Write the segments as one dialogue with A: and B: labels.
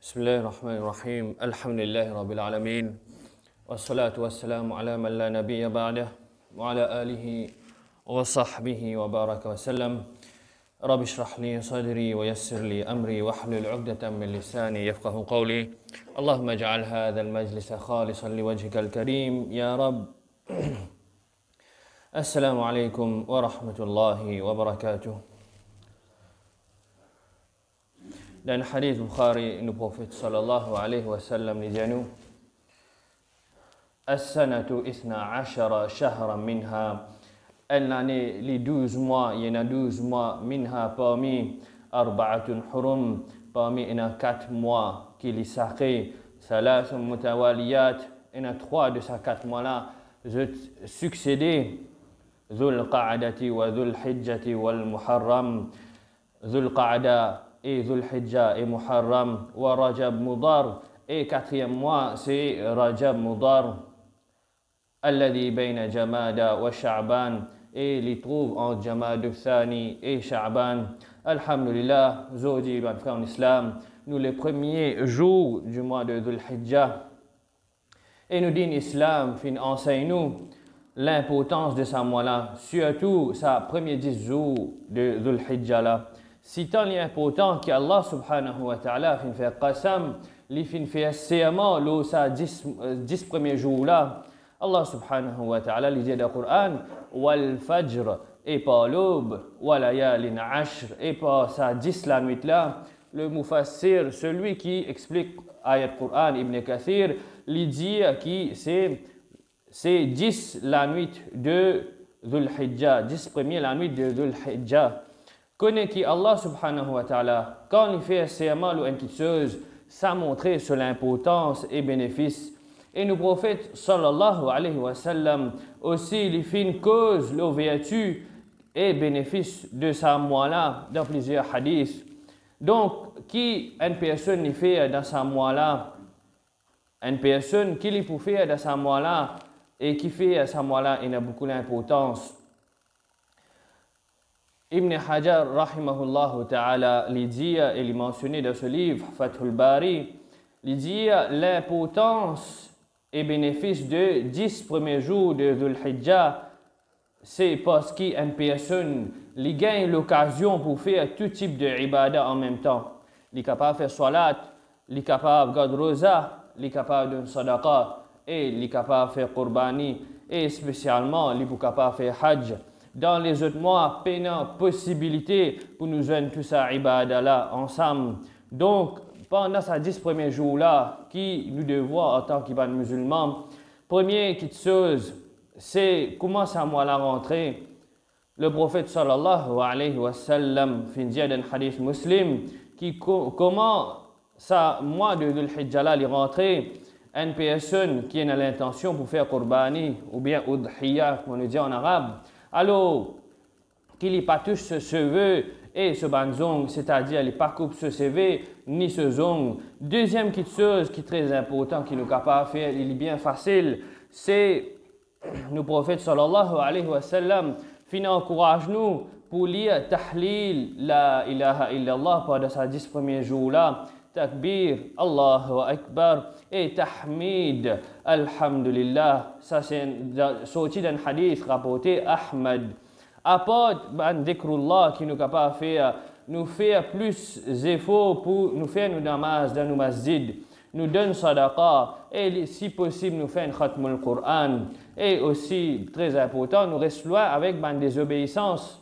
A: بسم الله الرحمن الرحيم الحمد لله رب العالمين والصلاة والسلام على من لا نبي بعده وعلى آله وصحبه وبارك وسلم رب اشرح لي صدري ويسر لي أمري واحلل عقدة من لساني يفقه قولي اللهم اجعل هذا المجلس خالصا لوجهك الكريم يا رب. السلام عليكم ورحمة الله وبركاته. Dan hadis Bukhari, le prophète sallallahu alayhi wa sallam disait nous As-sanatu ithna ashara shahran minha, l'année, les 12 mois, il y en a 12 mois, minha parmi arba'atun hurum, parmi il y en a 4 mois qui les sacrés, salasun mutawaliyat, il y en a 3 de ces 4 mois-là succédés, Dhul Qa'adati wa Dhul Hijjati wal Muharram, Dhul Qa'ada et Dhul Hijja et Muharram, wa Rajab Mudar, et 4e mois c'est Rajab Mudar, alladhi bayna Jamada wa Sha'ban, et les trouve en Jamad Thani et Sha'ban. Alhamdulillah, Zodi, le frère en islam, nous les premiers jours du mois de Dhul Hijja, et nous dit l'islam, fin enseigne-nous l'importance de ce mois-là, surtout sa premier 10 jours de Dhul Hijja là. Si tant l'important qu'Allah subhanahu wa ta'ala fin fait qasam, li fin fait serment lo sa 10 premiers jours là, Allah subhanahu wa ta'ala li dit dans le Coran wal fajr et par l'aube, wa layalin ashr et par sa 10 la nuit là. Le mufassir, celui qui explique ayat Coran Ibn Kathir, li dit qui c'est 10 la nuit de Dhul Hijja, 10 premiers la nuit de Dhul Hijja. Connaît qui Allah subhanahu wa ta'ala, quand il fait serment ou une chose, ça montrait sur l'importance et bénéfice. Et nous prophètes sallallahu alayhi wa sallam aussi les fines causes, les vertus et bénéfices de ce mois-là dans plusieurs hadiths. Donc, qui une personne y fait dans ce mois-là, une personne qui peut faire dans ce mois-là et qui fait ce mois-là, il a beaucoup d'importance. Ibn Hajar, rahimahullah ta'ala, il dit, il est mentionné dans ce livre, Fathul Bari, il dit l'importance et bénéfice de 10 premiers jours de Dhul Hijja, c'est parce qu'une personne il gagne l'occasion pour faire tout type de ibadah en même temps. Il est capable de faire salat, il est capable de garder rosa, il est capable de faire sadaqa, et il est capable de faire qurbani, et spécialement, il est capable de faire hajj. Dans les autres mois, pénant possibilité pour nous joindre tout ça ibadah là ensemble. Donc, pendant ces 10 premiers jours-là, qui nous devons en tant qu'ibad musulmans, première chose, c'est comment ça mois-là rentrer. Le prophète sallallahu alayhi wa sallam, fin d'un hadith muslim, qui comment ça mois de Dhul Hijja là, il rentrer. Une personne qui a l'intention pour faire qurbani ou bien udhiyya, comme on le dit en arabe, alors qu'il n'y pas touche ce cheveu et ce banzong, c'est-à-dire il n'y pas coupe ce cheveu ni ce zong. Deuxième chose qui est très important, qui nous est capable de faire, il est bien facile, c'est le prophète sallallahu alayhi wa sallam, encourage nous pour lire tahlil la ilaha illallah pendant ces 10 premiers jours là. Takbir, Allahu Akbar et tahmid, Alhamdulillah. Ça c'est sorti d'un hadith rapporté Ahmad. Apporte ban dhikrullah qui nous capable de faire, nous faire plus d'efforts pour nous faire nos namaz dans nos masjids, nous donne sadaqa et si possible nous faire un khatmul Qur'an. Et aussi très important, nous restons loin avec ban désobéissance.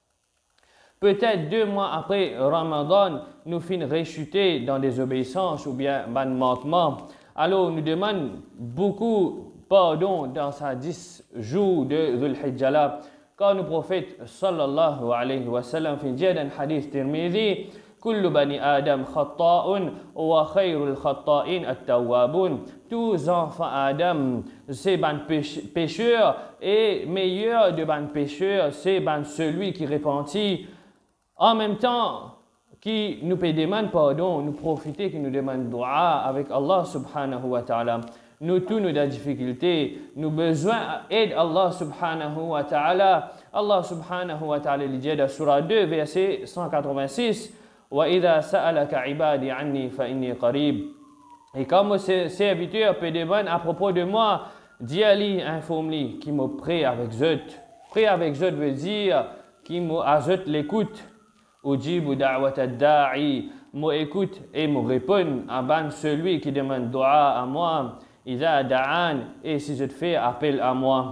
A: Peut-être 2 mois après Ramadan, nous finissons réchuter dans des obéissances ou bien un manquement. Alors, nous demandons beaucoup pardon dans ces 10 jours de Dhul Hijja là. Quand le prophète sallallahu alayhi wa sallam fin dit dans hadith Tirmidhi, Kullu bani Adam khatta'un wa khayrul khatta'in at-tawwabun. Tous enfants Adam, c'est ban pécheurs et meilleur de ban pécheurs, c'est ban celui qui repentit. En même temps, qui nous peut demander pardon, nous profiter, qui nous demande dua avec Allah subhanahu wa ta'ala. Nous tous nos difficultés, nous besoin d'aide Allah subhanahu wa ta'ala. Allah subhanahu wa ta'ala dit dans Surah 2, verset 186, وإذا سألك عبادي عني فإني قريب. Et comme ces serviteurs peut demander à propos de moi, dis Ali, informe-lui, qui me prie avec zut. Prie avec zut veut dire qui me ajoute l'écoute. Ujibu da'wat ad-da'i, me écoute et me répond à ban celui qui demande dua à moi. Iza da'an, et si je te fais appel à moi.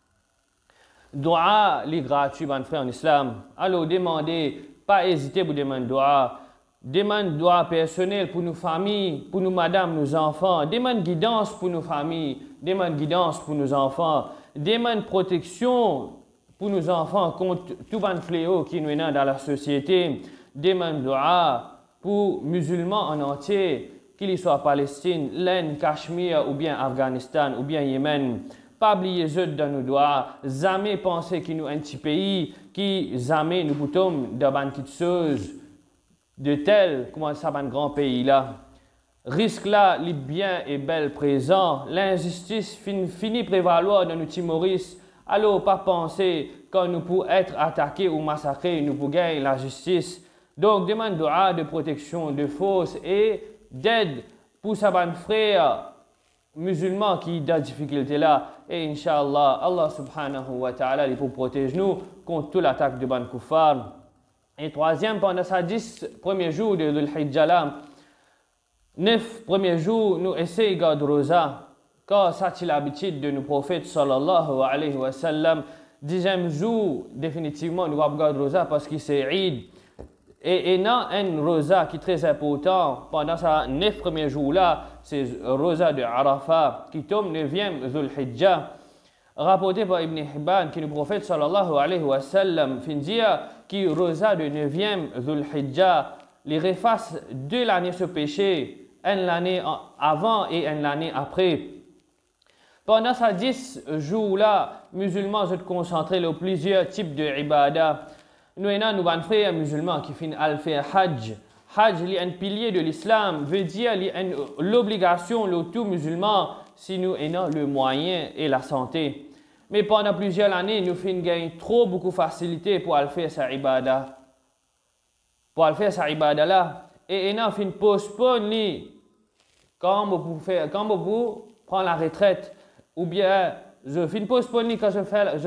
A: Dua, les gratuit, ban frère en islam. Alors demandez, pas hésiter pour demander dua. Demande dua personnel pour nos familles, pour nos madames, nos enfants. Demande guidance pour nos familles. Demande guidance pour nos enfants. Demande protection pour nos enfants contre tout ban fléau qui nous est dans la société. Demande dua pour musulmans en entier, qu'ils soient Palestine, l'Inde, Cachemire ou bien Afghanistan ou bien Yémen. Pas oublier eux dans nos doigts. Jamais penser qu'il nous un petit pays qui jamais nous boutons dans ban petite chose de tel comment ça un grand pays là. Risque là, les biens et bel présent, l'injustice finit prévaloir dans nos timoristes. Alors pas penser quand nous pouvons être attaqués ou massacrés, nous pouvons gagner la justice. Donc demande dua de protection de force et d'aide pour sa bande frère musulmans qui ont des difficultés là. Et Inch'Allah, Allah subhanahu wa ta'ala, il faut protéger nous contre toute l'attaque de ban kuffar. Et troisième, pendant ces 10 premiers jours de Dhul-Hijjah, 9 premiers jours, nous essayons de garder rosa. Car ça, c'est l'habitude de nos prophètes sallallahu alayhi wa sallam. 10e jour, définitivement, nous allons garder rosa parce que c'est Eid. Et il y a un rosa qui est très important pendant ces 9 premiers jours-là, c'est le rosa de Arafat qui tombe 9e Dhul-Hijjah. Rapporté par Ibn Hibban, que le prophète sallallahu alayhi wa sallam fin dire que rosa de 9e Dhul-Hijjah les efface de l'année ce péché, une année avant et une année après. Pendant ces 10 jours-là, musulmans se concentrent sur plusieurs types de ibadah. Nous avons frères musulmans qui finissent à faire Hajj. Hajj est un pilier de l'islam, veut dire l'obligation de tout musulman si nous avons le moyen et la santé. Mais pendant plusieurs années, nous finissons gagner beaucoup de facilité pour aller faire sa ibadah. Pour aller faire sa ibadah là. Et nous finissons postponer quand vous prendre la retraite. Ou bien, je finis postponer quand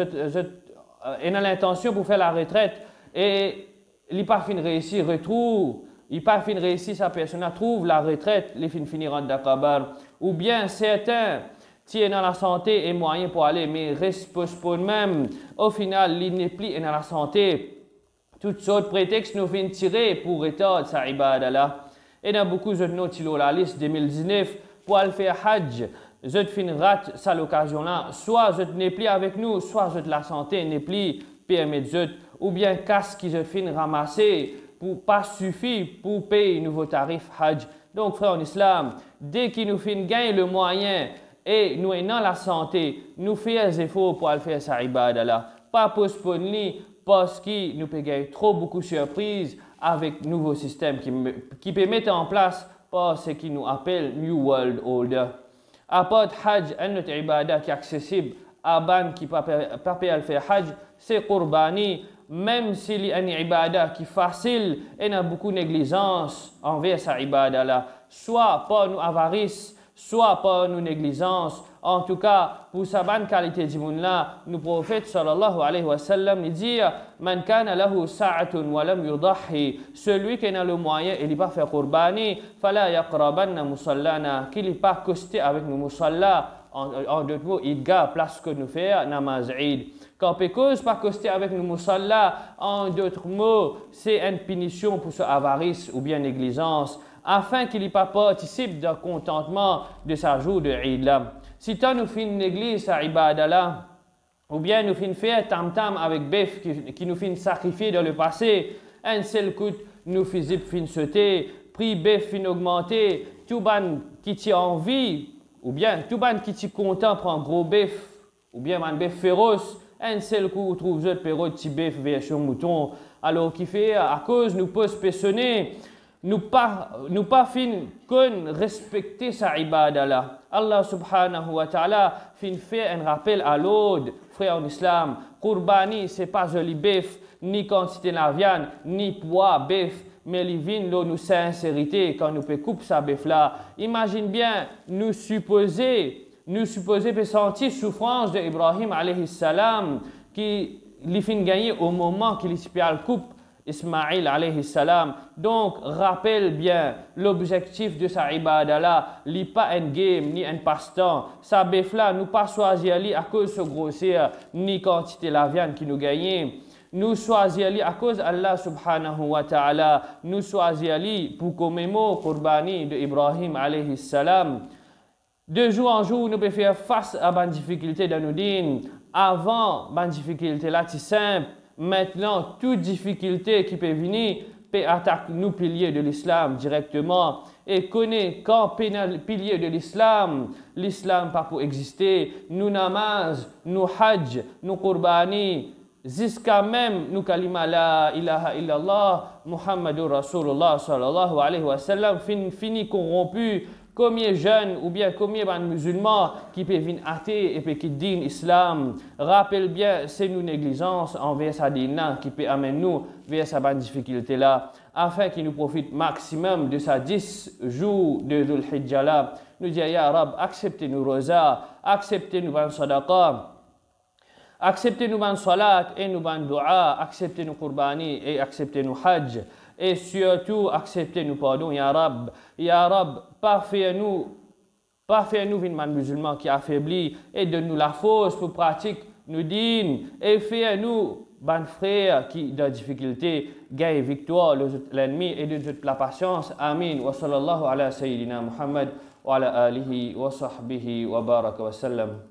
A: j'ai l'intention pour faire la retraite. Et il n'a pas fini réussir, retrouve. Il n'a pas fini réussir, sa personne trouve la retraite, il finira en Dakabar. Ou bien certains, qui sont dans la santé et moyen pour aller, mais reste postpone même. Au final, il n'est plus dans la santé. Toutes sortes de prétextes nous viennent tirer pour retarder sa ibadah là. Et dans beaucoup de notes sur la liste 2019 pour aller faire Hajj. Je fin rate ça l'occasion là. Soit je n'ai plus avec nous, soit je la santé n'est plus permis de ou bien casse qui je fin ramasser pour pas suffire pour payer nouveau tarif Hajj. Donc frère en islam, dès qu'il nous fin gagner le moyen et nous ayons la santé, nous faisons des efforts pour aller faire sa ibadah là. Pas postponer parce qu'il nous peut gagner trop beaucoup de surprises avec nouveau système qui peut mettre en place par ce qui nous appelle New World Order. À part Hajj, un autre ibadah qui est accessible à ban qui pas faire Hajj, c'est Qurbani. Même s'il y a une ibadah qui est facile et n'a beaucoup de négligence envers sa ibadah là, soit par nos avarice, soit par nos négligence. En tout cas, pour sa bonne qualité du monde là, nous prophète sallallahu alayhi wa sallam nous dit man kana lahu sa'atun wa lam yudahi, celui qui a le moyen et il pas fait qurbani, fala yaqrabanna musallana, qu'il n'est pas costé avec nos musalla. En d'autres mots, il garde place que nous faisons namaz Eid. Quand pécose pas costé avec nos musalla, en d'autres mots, c'est une punition pour ce avarice ou bien négligence, afin qu'il n'ait pas participe d'un contentement de sa jour de Eid là. Si tant nous fin néglige sa ibadah là, ou bien nous fin faire tam-tam avec bœuf qui nous fin sacrifier dans le passé, un seul coup nous fin sauter, prix bœuf fin augmenter, tout ban qui t'y envie, ou bien tout ban qui t'y content prend gros bœuf, ou bien un bœuf féroce, un seul coup trouve autre péro petit bœuf version mouton, alors qui fait à cause nous pose pétionner. Nous pas fin qu'on respecter sa ibadah là. Allah subhanahu wa ta'ala fin fait un rappel à l'autre, frère en islam. Qurbani, c'est pas joli bœuf, ni quantité de la viande, ni poids bœuf, mais il vient là nous sincérité quand nous peut couper sa bœuf là. Imagine bien, nous supposer peut sentir souffrance de Ibrahim alayhi salam qui lui fin gagner au moment qu'il le coupe Ismaïl alayhi salam. Donc, rappelle bien l'objectif de sa ibada là, n'est pas un game ni un passe-temps. Sa bœuf là, nous pas choisir à cause de grossir ni quantité la viande qui nous gagne. Nous choisir à cause d'Allah subhanahu wa ta'ala. Nous choisir pour commémorer Qurbani de Ibrahim alayhi salam. De jour en jour, nous pouvons faire face à une difficulté dans nos dînes. Avant, une difficulté là, c'est simple. Maintenant, toute difficulté qui peut venir peut attaquer nos piliers de l'islam directement. Et connaît quand piliers de l'islam pas pour exister. Nous namaz, nous hajj, nous qurbani, jusqu'à même nous kalima la ilaha illallah, Muhammadur Rasulullah sallallahu alayhi wa sallam, fini corrompu. Combien de jeunes ou bien combien de musulmans qui peuvent venir athées et qui disent l'islam. Rappelle bien, c'est nos négligences envers sa dîne qui peut amener nous vers sa bonne difficulté là, afin qu'il nous profite maximum de sa 10 jours de Dhul Hijjah là. Nous disons, Ya Rab, acceptez nos rosa, acceptez nos bonnes sadaqa, acceptez nos bonnes salat et nos bonnes dua, acceptez nos qurbani et acceptez nos hajj. Et surtout, acceptez nous pardon, Ya Rab. Ya Rab, parfait-nous une musulman qui affaiblit et donne-nous la force pour pratiquer nos dînes. Et fais-nous, ban frères qui, dans la difficulté, gagne victoire l'ennemi et de toute la patience. Amin. Wa sallallahu ala sayyidina Muhammad wa ala alihi wa sahbihi wa baraka wa sallam.